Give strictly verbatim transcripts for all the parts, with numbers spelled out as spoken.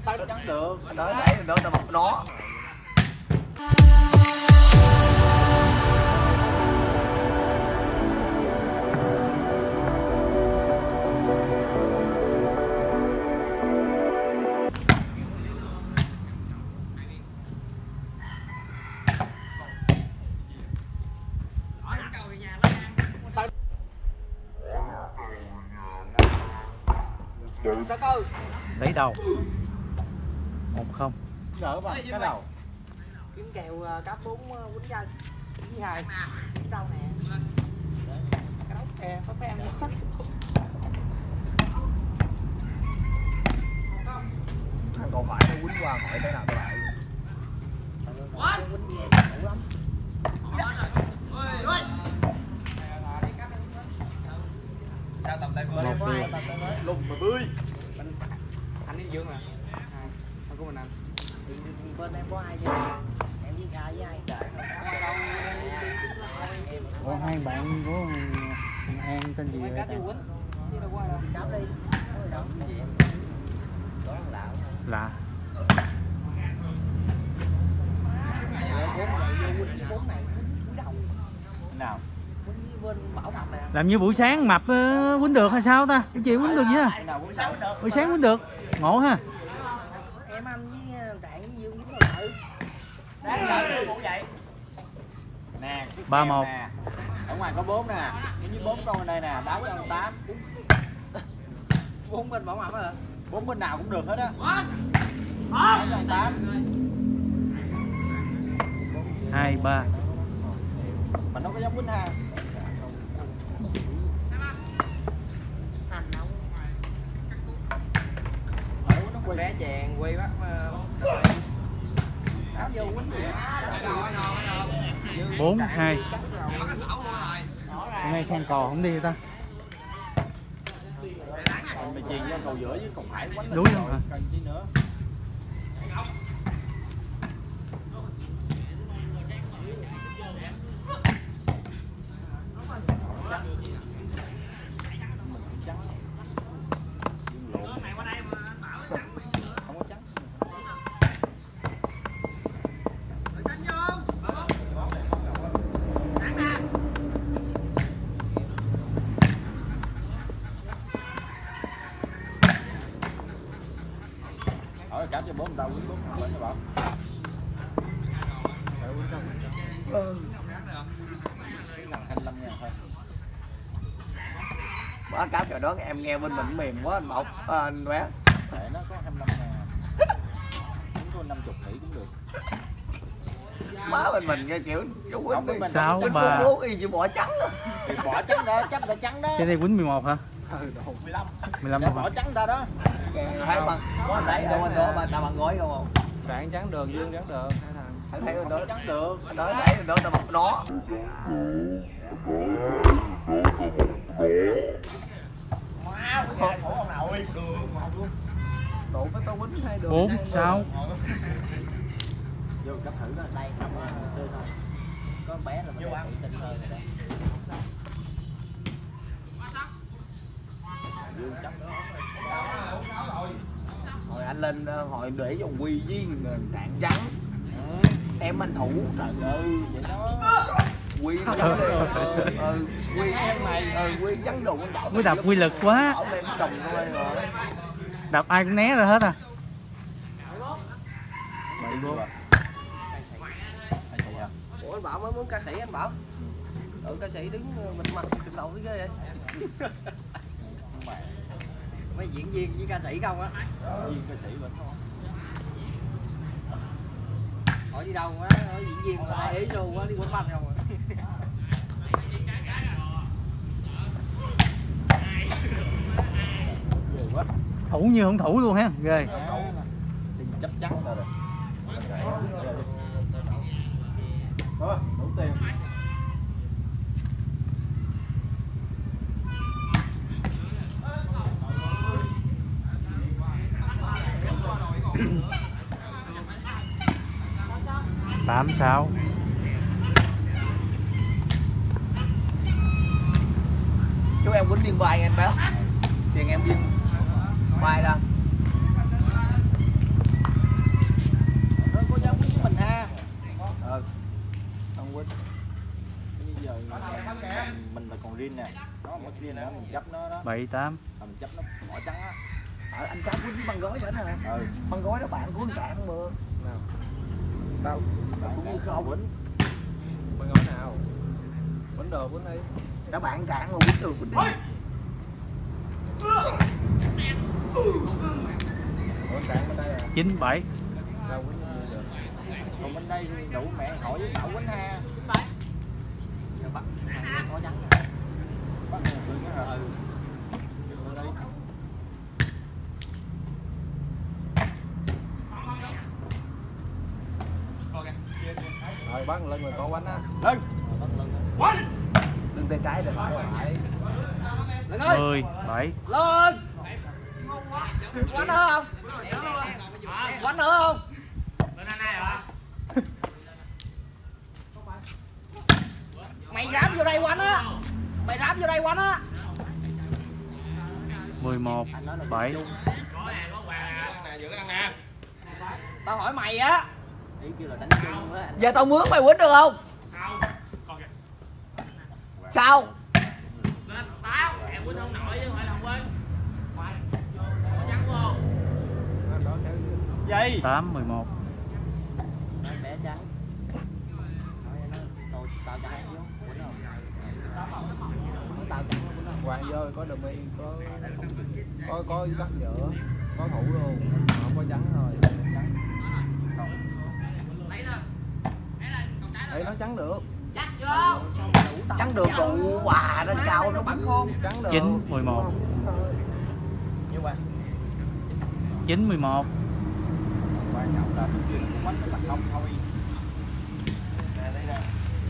Tao chắc được. Anh nói nãy mình đỡ tao bọc nó. Lấy đầu một không. Gỡ vào cái đầu. Kiếm kèo cáp bốn quýnh chân với hai kiếm đâu nè cái đốc kè có fan nữa. Thằng còn phải nó quýnh qua hỏi thế nào tao lại. Quýnh về đủ lắm. Sao tầm đây bên em có ai lùng mà bươi. Anh đi Dương nè. Không có mình anh. Bên em có ai chứ? Em với ai với ai trời. Có hai bạn của An tên gì vậy? Cách đi quýnh. Chứ đâu có ai đâu. Cáp đi. Đâu gì em. Đó lạ. Lạ. Bốn này quýnh đầu. Nào. Quýnh bên Bảo Mập nè. Làm như buổi sáng mập uh, quýnh được hay sao ta? Cái chị quýnh được gì á? Buổi sáng quýnh được. Ngộ ha. Em anh với Trạng với Dương quýnh rồi tự. Đáng đợi cũng vậy. Nè, ba một. Ở ngoài có bốn nè, với bốn con bên đây nè, đá cho tám. Bốn bên Bảo Mập hả? Bốn bên nào cũng được hết á. Đá cho tám. Hai ba. Mà nó có giống quýnh ha. Hành không? Ủa nó quỳ. Bé chàng quay bắt áo vô quýnh gì Bốn hai. Hôm nay khen cò không đi ta. Mày chuyền cho cầu giữa với cầu phải quánh. Đúng không hả? Cần chi nữa. Hỏi cáp cho bốn người ta quýnh bốn thằng lên cho bảo. Ừ. Lần hai mươi lăm ngàn thôi. Bỏ cáp cho đó em nghe bên mình mềm quá anh Mộc, à, anh bé. Để nó có hai mươi lăm ngàn. Cũng có năm mươi nghỉ cũng được. Má bên mình nghe kiểu chú quýnh đi. Sáu Quýnh ba. bốn y như bỏ trắng đó. Thì bỏ trắng đó, chấp ta trắng đó. Trên đây quýnh mười một hả? Ừ, mười lăm. mười lăm Dạ, bỏ trắng ta đó. Thấy bằng đấy đâu anh đó mà tao bằng gói không? Trạng trắng đường, Dương trắng đường. Thấy thấy anh đó trắng được, anh nói nãy anh đó tao bọc nó. Má, khổ ông nào ơi, đường một luôn. Độ cái tao quýnh hai đường. Bốn sáu. Vô cấp thử đó. Đây không xưa thôi. Có bé là mình bị tình hơi rồi đó. Dương chấp đó. Hồi anh lên hồi để dòng quy với Trạng trắng. Em anh thủ trời ơi vậy đó. Quy trắng đi. Ừ, quy trắng này, ừ, quy trắng đồ con đậu. Mới đập quy lực quá. Ở đây đồng thôi rồi. Đập ai cũng né ra hết à. Mày luôn. Ủa anh Bảo mới muốn ca sĩ anh Bảo. Ừ ca sĩ đứng mình mặt đứng đầu cái ghê vậy. Mấy diễn viên với ca sĩ không á. Viên ca sĩ vẫn không. Hỏi đi đâu quá, hỏi diễn viên mà ý xu quá đi quýnh banh không à. Thủ như không thủ luôn ha, ghê. Chấp chắn rồi. Đó, đủ tiền. Tám sáu. Chú em quýnh viên vai anh bé. Tiền em viên vai ra. bảy tám. Mình chấp nó mỏ trắng á. Ờ, anh Trắng quýnh với băng gói nữa nè. Ừ. Băng gói đó bạn của anh Trạng mà. Nào. Đâu? Cũng như sao quýnh. Băng gói nào? Quýnh đồ quýnh đi. Đã bạn Trạng mà quýnh được quýnh đi. Ủa Trạng bên đây à? chín bảy. Đâu quýnh được. Còn bên đây đủ mẹ hỏi với Bảo quýnh ha. Giờ bắt có trắng rồi. Bắt một đừng á hả? Ừ. Rồi bắt lưng rồi có quánh á. Lên. Lưng tay trái rồi phải lại. Lên ơi. mười bảy. Lên. Quánh nữa không? Quánh nữa không? Lên anh này hả? Mày ráp vô đây quánh á. Mày ráp vô đây quánh á. mười một bảy. Tao hỏi mày á. Ý kêu là đánh chung á. Giờ tao mướn mày quýnh được không? Sao? Lên tao, em quýnh không nổi chứ không phải là không quýnh. Có trắng không? Gì? tám mười một. Nói bé trắng. Nói nó tôi tao trắng chứ. Quýnh không? Nói tao trắng quýnh không? Hoàng vô có dummy, có có có bắt giữa, có thủ luôn, không có trắng thôi. Đấy nó trắng được. Chắc chưa? Trắng được tụ quà lên cao nó bắn không? Trắng được. chín mười một. Nhưng mà chín mười một. quan trọng là chưa quánh cái mặt không thôi. Nè đây nè.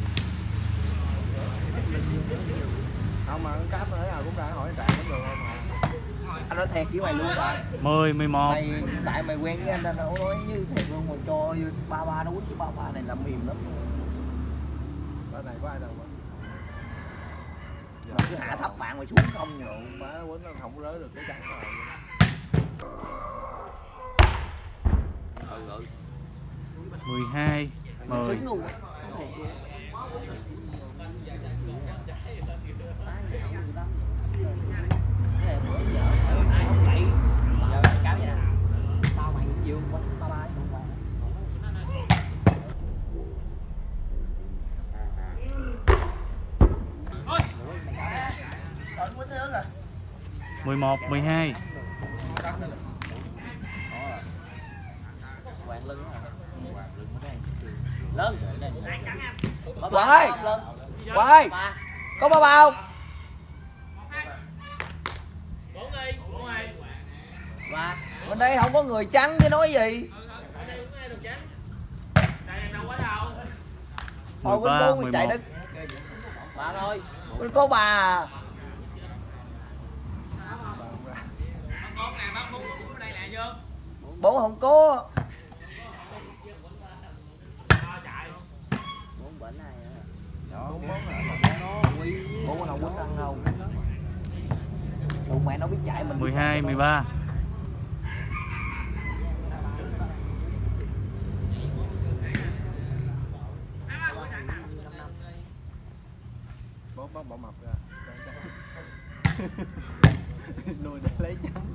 Không mà cái cáp thế nào cũng ra hỏi Trạng cũng được không mà. Anh nói thiệt với mày luôn rồi. mười mười một. Mày tại mày quen với anh nên nó nói như thiệt luôn mà cho ba ba nó quýnh với ba ba này là mềm lắm. Bên này có ai đâu mà. Mày cứ hạ thấp bạn mày xuống không rồi. Má quýnh nó không rớ được cái trắng rồi. Ừ ừ. mười hai mười. Xứng luôn. Thiệt luôn. Cái này bữa giờ không vậy. Giờ cáo vậy nè. Tao mày dương quánh ba ba không qua. mười một mười hai. Quàng lưng hả? Lớn. Quang ơi. Quang ơi. Có ba ba không? Bốn đi, bốn đi. Và Bên đây không có người trắng chứ nói gì. Ở đây cũng nghe được trắng. Đây em đâu có đâu. Thôi mười ba, quýnh bốn mười chạy một. đất. ba thôi. Quýnh có bà à. Bác bốn nè, bác bốn cũng ở đây nè chưa? Bốn không có. Cho chạy. Bốn bệnh này á. Đó, Bốn bốn là Nó quy. bốn nào quýnh ăn đâu. Tụi mẹ nó biết chạy mình. mười hai mười ba. bốn bóng bỏ mập ra. Nuôi để lấy trắng.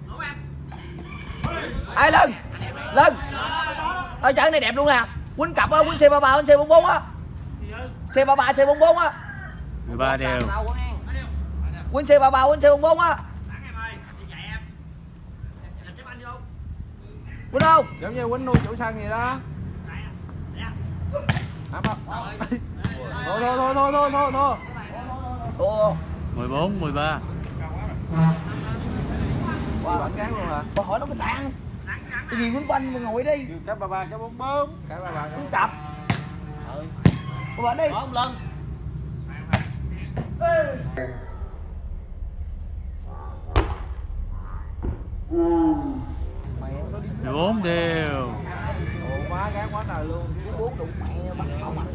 Ai lên. Lên. Ở trận này đẹp luôn nè. Quýnh cặp á, quýnh C ba ba, quýnh C bốn bốn á. C ba ba, C bốn bốn á. mười ba đều. Tao quán ăn. Quýnh C ba ba, quýnh C bốn bốn á. Thắng em ơi, đi chạy em. Làm chép anh vô. Quýnh không? Giống như quýnh nuôi chủ sân vậy đó. Hả không? Thôi thôi thôi thôi thôi thôi thôi. Thua. mười bốn mười ba. Qua bản cán luôn hả? Bà hỏi nó cái tạng. Cái gì quýnh quanh mà ngồi đi. Cái ba ba cái bốn bốn. Cái ba ba cái. Quýnh cặp. Thôi. Cô bạn đi. Có không Lân? Mẹ nó đi. mười bốn đều. Ồ má cán quá trời luôn. Cái bốn đụng mẹ bắt không mặt.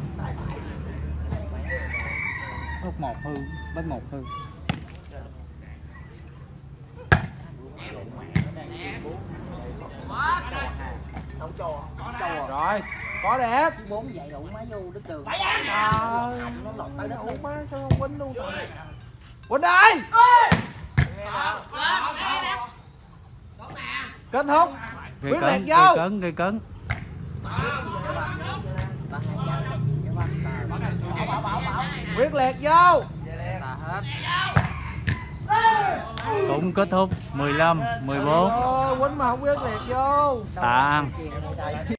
Hút một hư, bắt một hư. Không cho. Rồi, có đẹp. Bốn vậy đủ má vô đứt đường. Trời. Nó lọt tới đất Ủa luôn. má sao không quýnh luôn. Quýnh đây. Kết thúc. Gây Quyết cấn, liệt gây vô. cấn, gây cấn. Quyết liệt vô. Cũng kết thúc mười lăm, mười bốn. Ôi, quýnh mà không quyết liệt vô. Tạ An.